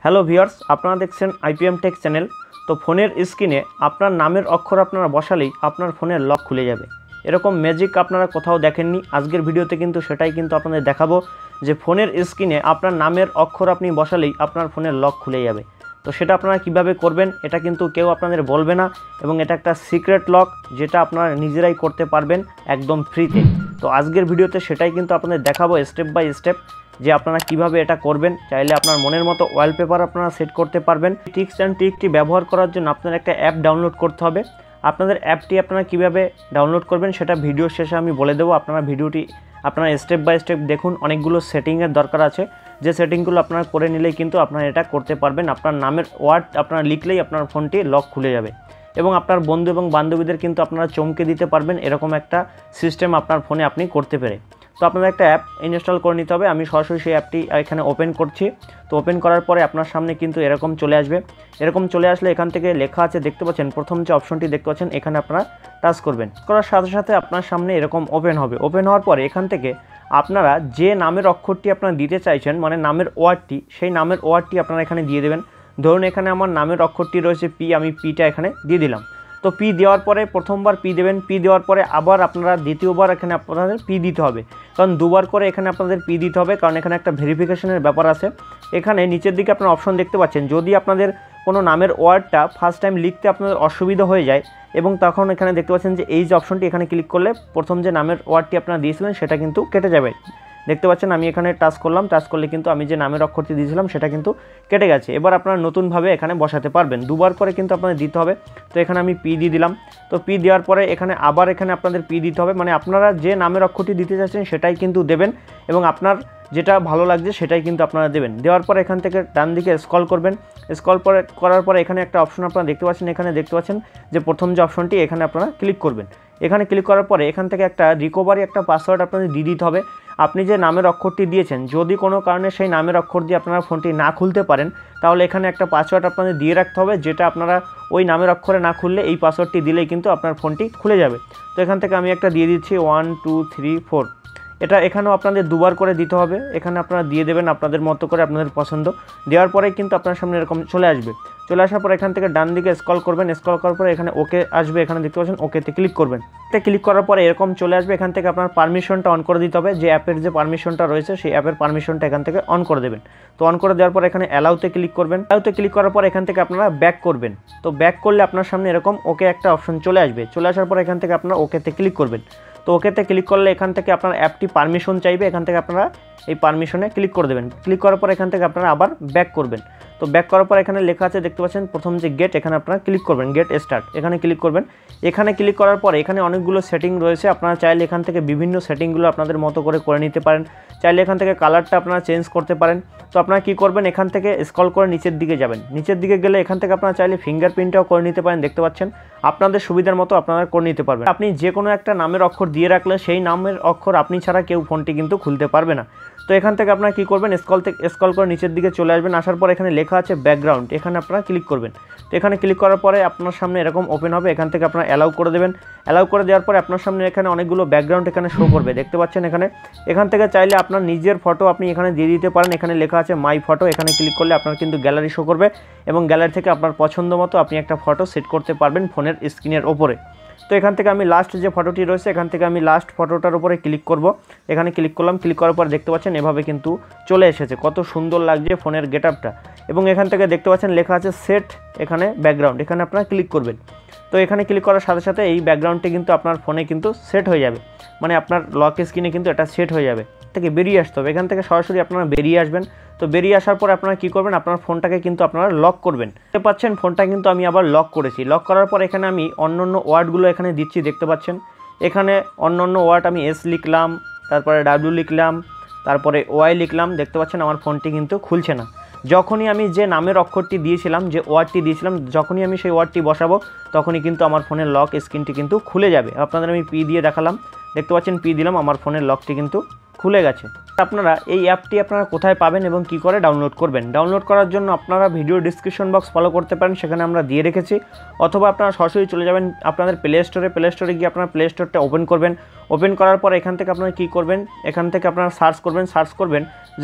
Hello viewers, আপনারা দেখছেন IPM take channel. তো ফোনের স্ক্রিনে আপনার নামের অক্ষর আপনারা বসালেই আপনার ফোনের লক খুলে যাবে। এরকম ম্যাজিক আপনারা কোথাও দেখেননি। আজকের ভিডিওতে কিন্তু সেটাই কিন্তু আপনাদের দেখাবো যে ফোনের স্ক্রিনে আপনার নামের অক্ষর আপনি বসালেই আপনার ফোনের লক খুলে যাবে। তো সেটা আপনারা কিভাবে করবেন এটা কিন্তু কেউ আপনাদের বলবে না, এবং এটা একটা সিক্রেট লক যেটা আপনারা নিজেরাই করতে পারবেন একদম ফ্রিতে। তো আজকের ভিডিওতে সেটাই কিন্তু আপনাদের দেখাবো স্টেপ বাই স্টেপ যে আপনারা কিভাবে এটা করবেন। চাইলে আপনার মনের মতো ওয়ালপেপার আপনারা সেট করতে পারবেন। টিপস অ্যান্ড ট্রিকটি ব্যবহার করার জন্য আপনার একটা অ্যাপ ডাউনলোড করতে হবে। আপনাদের অ্যাপটি আপনারা কিভাবে ডাউনলোড করবেন সেটা ভিডিও শেষে আমি বলে দেবো। আপনারা ভিডিওটি আপনারা স্টেপ বাই স্টেপ দেখুন। অনেকগুলো সেটিংয়ের দরকার আছে, যে সেটিংগুলো আপনারা করে নিলেই কিন্তু আপনারা এটা করতে পারবেন। আপনার নামের ওয়ার্ড আপনারা লিখলেই আপনার ফোনটি লক খুলে যাবে, এবং আপনার বন্ধু এবং বান্ধবীদের কিন্তু আপনারা চমকে দিতে পারবেন এরকম একটা সিস্টেম আপনার ফোনে আপনি করতে পেরে। তো আপনাদের একটা অ্যাপ ইনস্টল করে নিতে হবে। আমি সরাসরি সেই অ্যাপটি এখানে ওপেন করছি। তো ওপেন করার পরে আপনার সামনে কিন্তু এরকম চলে আসবে। এরকম চলে আসলে এখান থেকে লেখা আছে দেখতে পাচ্ছেন, প্রথম যে অপশনটি দেখতে পাচ্ছেন এখানে আপনারা টাচ করবেন। করার সাথে সাথে আপনার সামনে এরকম ওপেন হবে। ওপেন হওয়ার পরে এখান থেকে আপনারা যে নামের অক্ষরটি আপনারা দিতে চাইছেন, মানে নামের ওয়ার্ডটি, সেই নামের ওয়ার্ডটি আপনারা এখানে দিয়ে দেবেন। ধরুন এখানে আমার নামের অক্ষরটি রয়েছে পি, আমি পিটা এখানে দিয়ে দিলাম। তো পি দেওয়ার পরে প্রথমবার পি দেবেন। পি দেওয়ার পরে আবার আপনারা দ্বিতীয়বার এখানে আপনাদের পি দিতে হবে, কারণ দুবার করে এখানে আপনাদের পি দিতে হবে, কারণ এখানে একটা ভেরিফিকেশনের ব্যাপার আছে। এখানে নিচের দিকে আপনারা অপশন দেখতে পাচ্ছেন, যদি আপনাদের কোনো নামের ওয়ার্ডটা ফার্স্ট টাইম লিখতে আপনাদের অসুবিধা হয়ে যায়, এবং তখন এখানে দেখতে পাচ্ছেন যে এই যে অপশনটি এখানে ক্লিক করলে প্রথম যে নামের ওয়ার্ডটি আপনারা দিয়েছিলেন সেটা কিন্তু কেটে যাবে। দেখতে পাচ্ছেন আমি এখানে টাচ করলাম, টাচ করলে কিন্তু আমি যে নামের অক্ষরটি দিয়েছিলাম সেটা কিন্তু কেটে গেছে। এবার আপনারা নতুনভাবে এখানে বসাতে পারবেন। দুবার করে কিন্তু আপনাদের দিতে হবে। তো এখানে আমি পি দিয়ে দিলাম। তো পি দেওয়ার পরে এখানে আবার এখানে আপনাদের পি দিতে হবে, মানে আপনারা যে নামের অক্ষরটি দিতে চাচ্ছেন সেটাই কিন্তু দেবেন, এবং আপনার যেটা ভালো লাগছে সেটাই কিন্তু আপনারা দেবেন। দেওয়ার পরে এখান থেকে ডান দিকে স্ক্রল করবেন। স্ক্রল করার পরে এখানে একটা অপশন আপনারা দেখতে পাচ্ছেন, এখানে দেখতে পাচ্ছেন যে প্রথম যে অপশনটি এখানে আপনারা ক্লিক করবেন। এখানে ক্লিক করার পরে এখান থেকে একটা রিকভারি একটা পাসওয়ার্ড আপনাদের দিয়ে দিতে হবে। আপনি যে নামের অক্ষরটি দিয়েছেন, যদি কোনো কারণে সেই নামের অক্ষর দিয়ে আপনারা ফোনটি না খুলতে পারেন, তাহলে এখানে একটা পাসওয়ার্ড আপনাদের দিয়ে রাখতে হবে, যেটা আপনারা ওই নামের অক্ষরে না খুললে এই পাসওয়ার্ডটি দিলেই কিন্তু আপনার ফোনটি খুলে যাবে। তো এখান থেকে আমি একটা দিয়ে দিচ্ছি 1 2 3 4। এটা এখানেও আপনাদের দুবার করে দিতে হবে। এখানে আপনারা দিয়ে দেবেন আপনাদের মতো করে, আপনাদের পছন্দ। দেওয়ার পরে কিন্তু আপনার সামনে এরকম চলে আসবে। চলে আসার পর এখান থেকে ডান দিকে স্ক্রল করবেন। স্ক্রল করার পরে এখানে ওকে আসবে, এখানে দেখতে পাচ্ছেন ওকেতে ক্লিক করবেন। এটা ক্লিক করার পরে এরকম চলে আসবে। এখান থেকে আপনার পারমিশনটা অন করে দিতে হবে, যে অ্যাপের যে পারমিশনটা রয়েছে সেই অ্যাপের পারমিশনটা এখান থেকে অন করে দেবেন। তো অন করে দেওয়ার পর এখানে অ্যালাউতে ক্লিক করবেন। অ্যালাউতে ক্লিক করার পর এখান থেকে আপনারা ব্যাক করবেন। তো ব্যাক করলে আপনার সামনে এরকম ওকে একটা অপশন চলে আসবে। চলে আসার পর এখান থেকে আপনারা ওকেতে ক্লিক করবেন। তো ওকেতে ক্লিক করলে এখান থেকে আপনার অ্যাপটি পারমিশন চাইবে, এখান থেকে আপনারা এই পারমিশনে ক্লিক করে দেবেন। ক্লিক করার পর এখান থেকে আপনারা আবার ব্যাক করবেন। তো ব্যাক করার পর এখানে লেখা আছে দেখতে পাচ্ছেন প্রথম যে গেট, এখানে আপনারা ক্লিক করবেন, গেট স্টার্ট এখানে ক্লিক করবেন। এখানে ক্লিক করার পর এখানে অনেকগুলো সেটিং রয়েছে। আপনারা চাইলে এখান থেকে বিভিন্ন সেটিংগুলো আপনাদের মতো করে নিতে পারেন। চাইলে এখান থেকে কালারটা আপনারা চেঞ্জ করতে পারেন। তো আপনারা কী করবেন, এখান থেকে স্ক্রল করে নিচের দিকে যাবেন। নিচের দিকে গেলে এখান থেকে আপনারা চাইলে ফিঙ্গারপ্রিন্টটাও করে নিতে পারেন। দেখতে পাচ্ছেন আপনাদের সুবিধার মতো আপনারা করে নিতে পারবেন। আপনি যে কোনো একটা নামের অক্ষর দিয়ে রাখলে সেই নামের অক্ষর আপনি ছাড়া কেউ ফোনটি কিন্তু খুলতে পারবে না। তো এখান থেকে আপনারা কী করবেন, স্ক্রল করে নিচের দিকে চলে আসবেন। আসার পর এখানে লেখা আছে ব্যাকগ্রাউন্ড, এখানে আপনারা ক্লিক করবেন। তো এখানে ক্লিক করার পরে আপনার সামনে এরকম ওপেন হবে। এখান থেকে আপনারা অ্যালাউ করে দেবেন। অ্যালাউ করে দেওয়ার পরে আপনার সামনে এখানে অনেকগুলো ব্যাকগ্রাউন্ড এখানে শো করবে, দেখতে পাচ্ছেন এখান থেকে চাইলে আপনার নিজের ফটো আপনি এখানে দিয়ে দিতে পারেন। এখানে লেখা আছে মাই ফটো, এখানে ক্লিক করলে আপনার কিন্তু গ্যালারি শো করবে, এবং গ্যালারি থেকে আপনার পছন্দ মতো আপনি একটা ফটো সেট করতে পারবেন ফোনের স্ক্রিনের ওপরে। তো এখান থেকে আমি লাস্ট যে ফটোটি রয়েছে এখান থেকে আমি লাস্ট ফটোটার উপরে ক্লিক করব। এখানে ক্লিক করলাম। ক্লিক করার পর দেখতে পাচ্ছেন এভাবে কিন্তু চলে এসেছে। কত সুন্দর লাগছে ফোনের গেটআপটা। এবং এখান থেকে দেখতে পাচ্ছেন লেখা আছে সেট এখানে ব্যাকগ্রাউন্ড, এখানে আপনারা ক্লিক করবেন। তো এখানে ক্লিক করার সাথে সাথে এই ব্যাকগ্রাউন্ডটি কিন্তু আপনার ফোনে কিন্তু সেট হয়ে যাবে, মানে আপনার লক স্ক্রিনে কিন্তু এটা সেট হয়ে যাবে। থেকে বেরিয়ে আসতে হবে। এখান থেকে সরাসরি আপনারা বেরিয়ে আসবেন। তো বেরিয়ে আসার পর আপনারা কী করবেন, আপনার ফোনটাকে কিন্তু আপনারা লক করবেন। দেখতে পাচ্ছেন ফোনটা কিন্তু আমি আবার লক করেছি। লক করার পর এখানে আমি অন্য ওয়ার্ডগুলো এখানে দিচ্ছি, দেখতে পাচ্ছেন এখানে অন্য ওয়ার্ড আমি এস লিখলাম, তারপরে ডাব্লিউ লিখলাম, তারপরে ওয়াই লিখলাম। দেখতে পাচ্ছেন আমার ফোনটি কিন্তু খুলছে না। যখনই আমি যে নামের অক্ষরটি দিয়েছিলাম, যে ওয়ার্ডটি দিয়েছিলাম, যখনই আমি সেই ওয়ার্ডটি বসাবো তখনই কিন্তু আমার ফোনের লক স্ক্রিনটি কিন্তু খুলে যাবে। আপনাদের আমি পি দিয়ে দেখালাম, দেখতে পাচ্ছেন পি দিলাম, আমার ফোনের লকটি কিন্তু খুলে গেছে। আপনারা এই অ্যাপটি আপনারা কোথায় পাবেন এবং কি করে ডাউনলোড করবেন? ডাউনলোড করার জন্য আপনারা ভিডিও ডিসক্রিপশন বক্স ফলো করতে পারেন, সেখানে আমরা দিয়ে রেখেছি। অথবা আপনারা সরাসরি চলে যাবেন আপনাদের প্লে স্টোরে গিয়ে আপনারা প্লে স্টোরটা ওপেন করবেন। ওপেন করার পর এখান থেকে আপনারা কী করবেন, এখান থেকে আপনারা সার্চ করবেন যে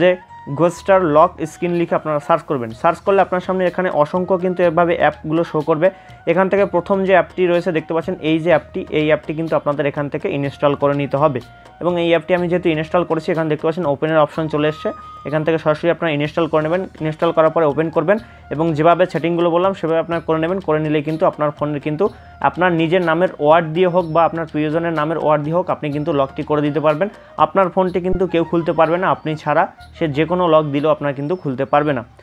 গোস্টার লক স্ক্রিন লিখে আপনারা সার্চ করবেন। সার্চ করলে আপনার সামনে এখানে অসংখ্য কিন্তু এভাবে অ্যাপগুলো শো করবে। এখান থেকে প্রথম যে অ্যাপটি রয়েছে দেখতে পাচ্ছেন, এই যে অ্যাপটি, এই অ্যাপটি কিন্তু আপনাদের এখান থেকে ইনস্টল করে নিতে হবে। এবং এই অ্যাপটি আমি যেহেতু ইনস্টল করেছি, এখানে দেখতে পাচ্ছেন ওপেনের অপশন চলে এসছে। এখান থেকে সরাসরি আপনারা ইনস্টল করে নেবেন। ইনস্টল করার পরে ওপেন করবেন এবং যেভাবে সেটিংগুলো বললাম সেভাবে আপনারা করে নেবেন। করে নিলেই কিন্তু আপনার ফোনের কিন্তু আপনার নিজের নামের ওয়ার্ড দিয়ে হোক বা আপনার প্রিয়জনের নামের ওয়ার্ড দিয়ে হোক আপনি কিন্তু লকটি করে দিতে পারবেন। আপনার ফোনটি কিন্তু কেউ খুলতে পারবে না, আপনি ছাড়া। সে যে কোনো লক দিলেও আপনার কিন্তু খুলতে পারবে না।